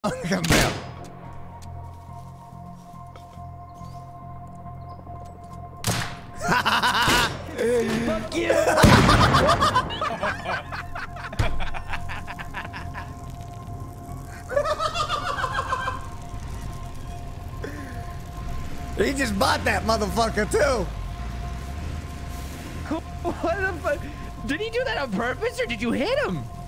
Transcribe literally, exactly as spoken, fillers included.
Come down. Fuck you! He just bought that motherfucker too. What the fuck? Did he do that on purpose or did you hit him?